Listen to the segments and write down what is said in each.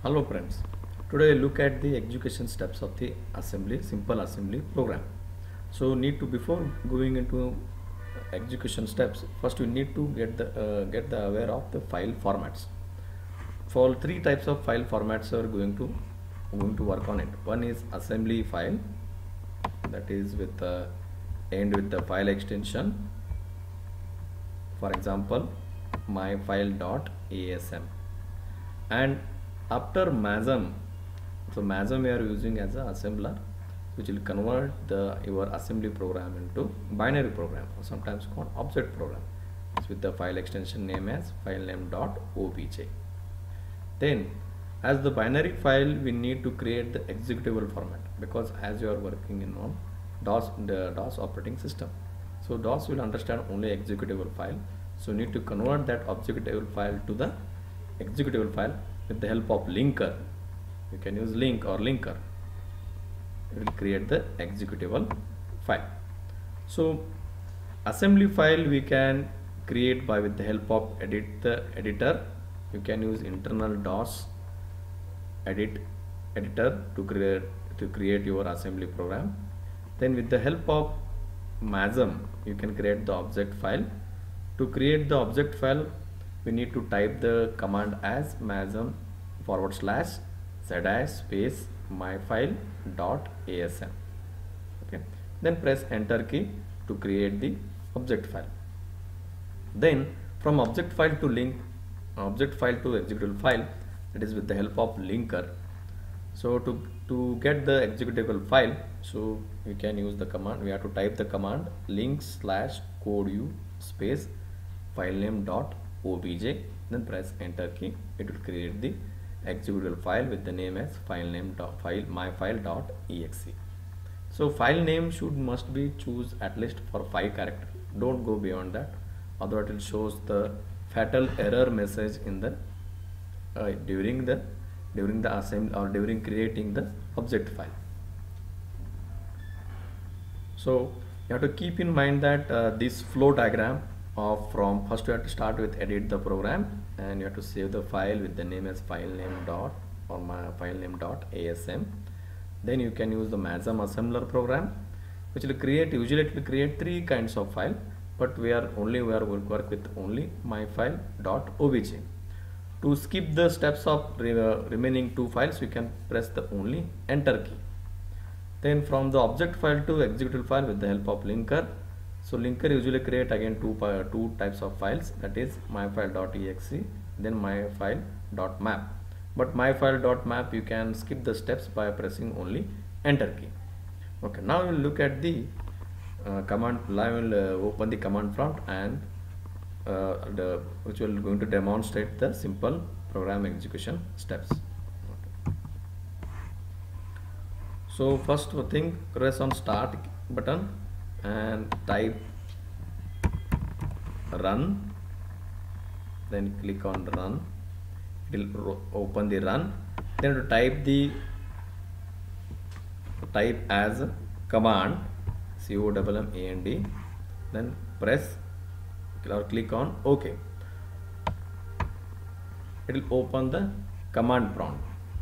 Hello friends, today look at the execution steps of the simple assembly program. So before going into execution steps, first we need to get the aware of the file formats. For three types of file formats are going to work on it. One is assembly file, that is with end with the file extension. For example, myfile.asm, and after MASM, so MASM we are using as a assembler, which will convert your assembly program into binary program, or sometimes called object program. It's with the file extension name as filename.obj. Then as the binary file, we need to create the executable format, because as you are working in on the DOS operating system, so DOS will understand only executable file. So you need to convert that executable file to the executable file with the help of linker. You can use link or linker. It will create the executable file. So assembly file we can create with the help of editor. You can use internal DOS editor to create your assembly program. Then with the help of MASM, you can create the object file. To create the object file, we need to type the command as MASM /z space myfile.asm. Okay. Then press enter key to create the object file. Then from object file to executable file, that is with the help of linker. So to get the executable file, so we can use the command. We have to type the command link/CODEVIEW space filename.obj, then press enter key. It will create the executable file with the name as myfile.exe. So file name must be choose at least for 5 characters. Don't go beyond that, otherwise it shows the fatal error message in the during the assembly or during creating the object file. So you have to keep in mind that this flow diagram from first you have to start with edit the program, and you have to save the file with the name as filename.asm. Then you can use the MASM assembler program, which will usually it will create 3 kinds of file, but we will work with only myfile.obj. To skip the steps of remaining 2 files, you can press the only enter key. Then from the object file to executable file with the help of linker. So linker usually create again two types of files, that is myfile.exe, then myfile.map. But myfile.map you can skip the steps by pressing only enter key. Okay, now we will look at the command. I will open the command prompt, and which will going to demonstrate the simple program execution steps. Okay. So first thing, press on start button and type run, then click on run. It will open the run. Then to type as command COMMAND, then press or click on OK. It will open the command prompt.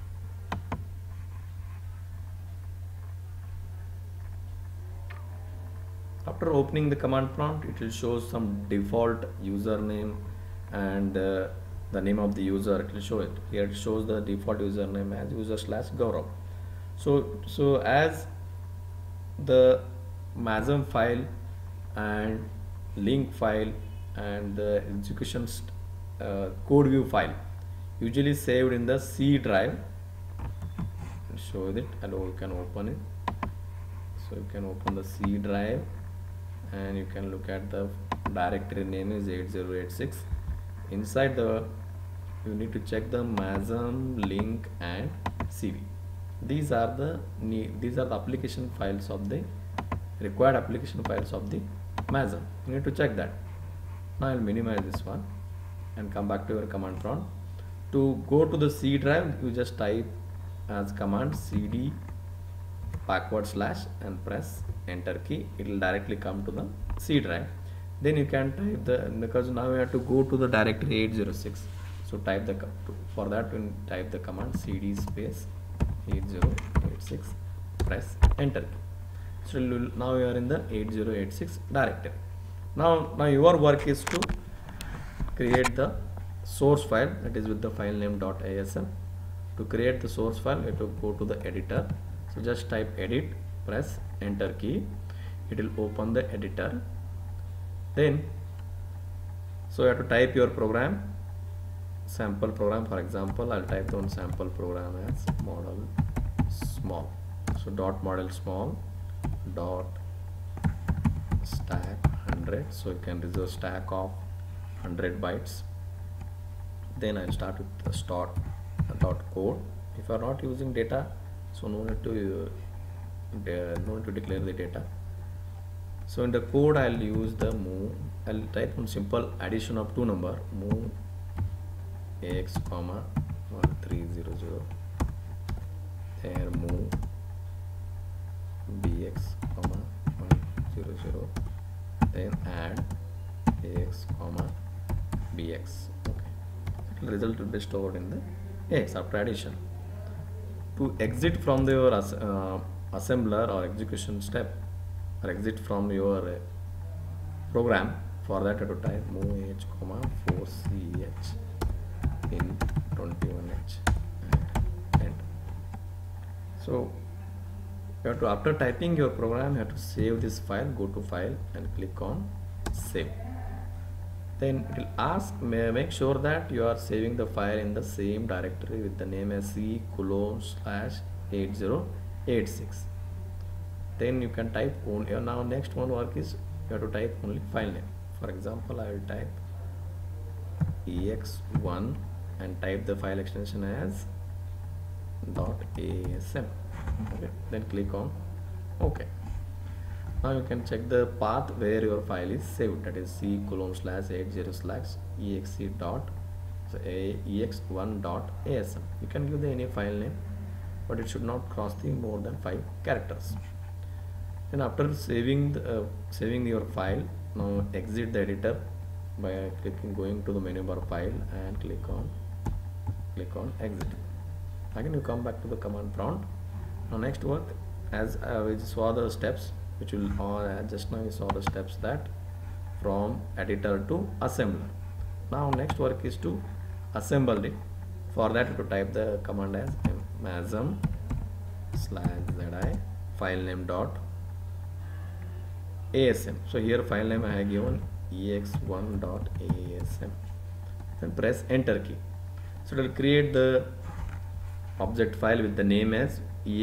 After opening the command prompt, it will show some default username and the name of the user. It will show it here. It shows the default username as user/Gaurav. So as the MASM file and link file and the execution CODEVIEW file usually saved in the C drive. I'll show it. You can open it. So you can open the C drive, and you can look at the directory name is 8086. Inside you need to check the MASM, link and CV. These are the application files of the required application files of the MASM. You need to check that. Now I'll minimize this one and come back to your command prompt. To go to the C drive, you just type as command cd / and press enter key. It will directly come to the C drive. Then you can type because now you have to go to the directory 806. So type the for that we type the command cd space 8086, press enter key. So now you are in the 8086 directory. Now your work is to create the source file, that is with the filename.asm. To create the source file, you have to go to the editor. So just type edit, press enter key. It will open the editor. Then so you have to type your program, sample program. For example, I'll type down sample program as model small. So dot model small dot stack 100. So you can reserve stack of 100 bytes. Then I'll start with the start dot code. If you are not using data, so no need to declare the data. So in the code I'll use the move. I'll type one simple addition of two number, move ax comma 1300, there move bx comma 100, then add ax comma bx. Okay, the result will be stored in the ax after addition. To exit from your assembler or execution step, or exit from your program, for that you have to type move h comma 4ch in 21h and enter. So you have to, after typing your program, you have to save this file. Go to file and click on save. Then it will ask, make sure that you are saving the file in the same directory with the name as c:/8086. Then you can type only. Now next one work is you have to type only file name. For example, I will type ex1 and type the file extension as .asm. Okay, then click on OK. Now you can check the path where your file is saved, that is c:/80/ex1.asm. You can give the any file name, but it should not cross the more than 5 characters. And after saving your file, now exit the editor by going to the menu bar file and click on exit. Again you come back to the command prompt. Now next work, as we saw the steps, which will just now we saw the steps that from editor to assembler. Now next work is to assemble it. For that you have to type the command as MASM /zi filename.asm. So here file name I have given ex1.asm. Then press enter key. So it will create the object file with the name as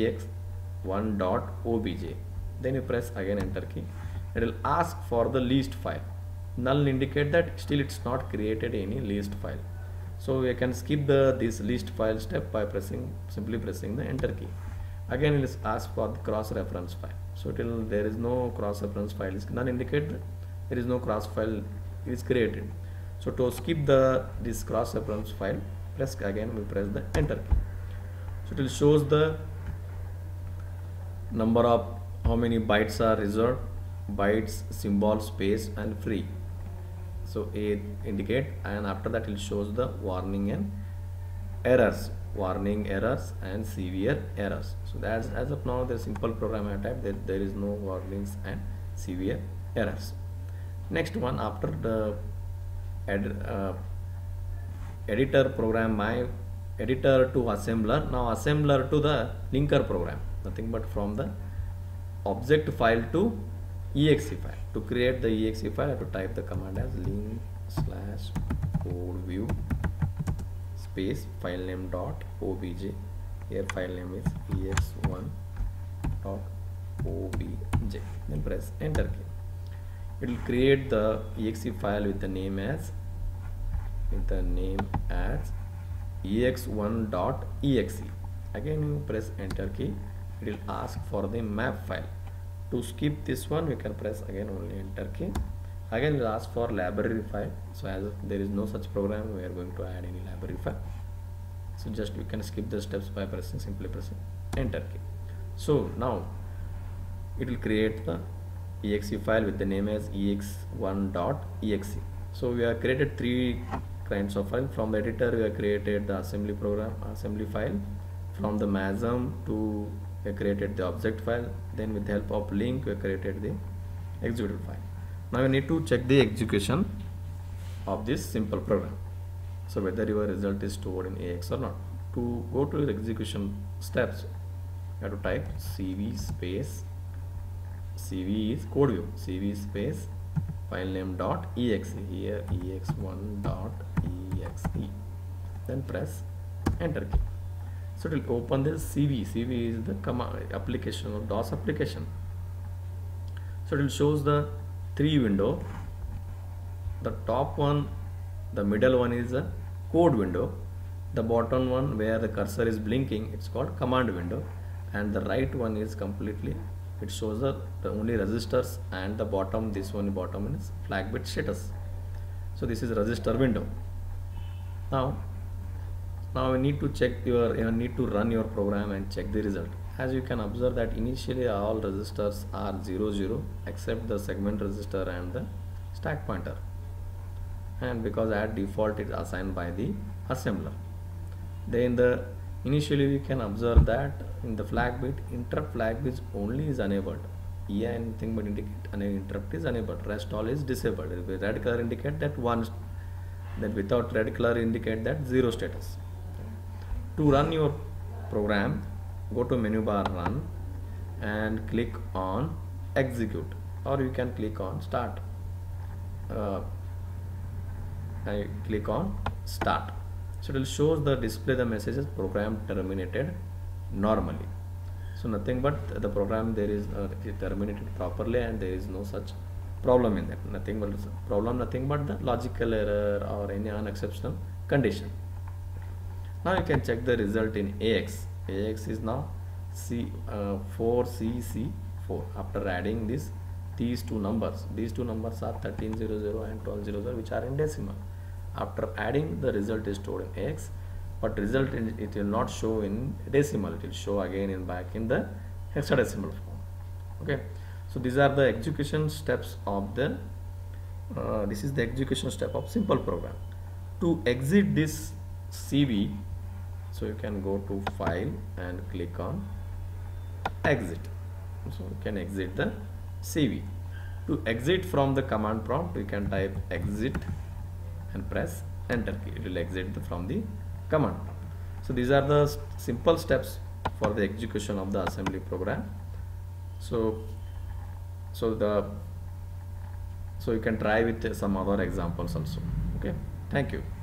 ex1.obj. Then you press again enter key. It will ask for the list file. Null indicate that still it's not created any list file. So we can skip this list file step by simply pressing the enter key. Again it will ask for the cross reference file. So there is no cross reference file is none indicate that there is no cross file is created. So to skip this cross reference file, press again, we press the enter key. So it will shows the number of how many bytes are reserved, bytes, symbol, space and free. So A indicate, and after that it shows the warning and errors, and severe errors. So that's as of now the simple program I typed that there is no warnings and severe errors. Next one, after the editor program, my editor to assembler, now assembler to the linker program, nothing but from the object file to exe file. To create the exe file, I have to type the command as link/CODEVIEW space filename.obj. Here file name is ex1.obj. Then press enter key. It will create the exe file with the name as ex1.exe. Again you press enter key. It will ask for the map file. To skip this one, we can press again only enter key. Again it will ask for library file. So as there is no such program, we are going to add any library file. So just you can skip the steps by simply pressing enter key. So now it will create the exe file with the name as ex1.exe. So we have created 3 kinds of file. From the editor we have created the assembly file. From the MASM we have created the object file. Then with the help of link we have created the executable file. Now we need to check the execution of this simple program. So whether your result is stored in AX or not. To go to the execution steps, you have to type cv space, cv is CODEVIEW, cv space filename.exe, here ex1.exe, then press enter key. So it will open this cv is the command application or DOS application. So it will shows the three window. The top one, the middle one is a code window. The bottom one where the cursor is blinking, it's called command window, and the right one is completely, it shows the only registers, and the bottom, this one bottom is flag bit status. So this is register window. Now we need to check you need to run your program and check the result. As you can observe that initially all registers are 00 except the segment register and the stack pointer, and because at default it is assigned by the assembler. Then initially we can observe that in the flag bit, interrupt flag bit only is enabled. Anything but indicate an interrupt is enabled, rest all is disabled. With red color indicate that 1, then without red color indicate that 0 status. To run your program, go to menu bar run and click on execute, or you can click on start. I click on start. So it will show the display the messages program terminated normally. So nothing but the program there is terminated properly, and there is no such problem in that. Nothing but the logical error or any unexceptional condition. Now you can check the result in AX. AX is now 4CC4. After adding these two numbers are 1300 and 1200, which are in decimal. After adding, the result is stored in AX, but result it will not show in decimal. It will show again back in the hexadecimal form. Okay, so these are the execution steps of the this is the execution step of simple program. To exit this CV, so you can go to file and click on exit. So you can exit the CV. To exit from the command prompt, you can type exit and press enter key. It will exit from the command prompt. So these are the simple steps for the execution of the assembly program. So you can try with some other examples also. Okay, thank you.